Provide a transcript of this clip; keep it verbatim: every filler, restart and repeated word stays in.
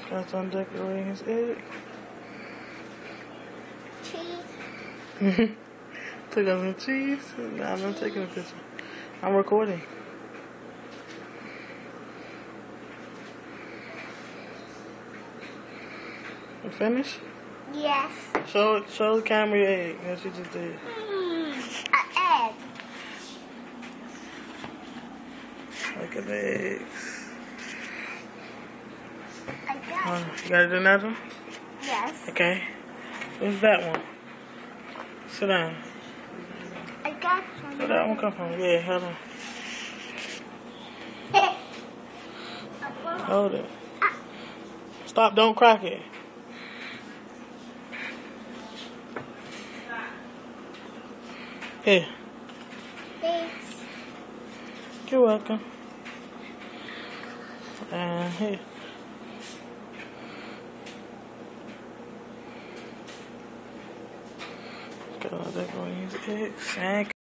That's undecorating his egg. Cheese. Took out some cheese. Nah, I'm not taking a picture. I'm recording. You finished? Yes. Show show the camera your egg. That's what you just did. Mm, an egg. Look at the eggs. I got Uh, you got it another one? Yes. Okay. What's that one? Sit down. I got some. Where that one come from? Yeah, hold on. Hold it. Stop, don't crack it. Here. Thanks. You're welcome. And here. Got all that going to use eggs.